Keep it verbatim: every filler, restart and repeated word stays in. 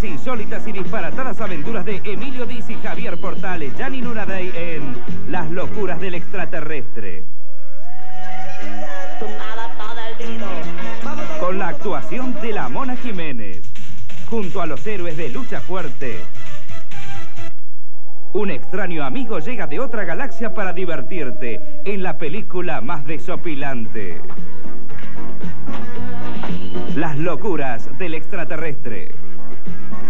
Las insólitas y disparatadas aventuras de Emilio Diz y Javier Portales, Gianni Nunaday en Las locuras del extraterrestre. Con la actuación de la Mona Jiménez, junto a los héroes de Lucha Fuerte. Un extraño amigo llega de otra galaxia para divertirte en la película más desopilante. Las locuras del extraterrestre.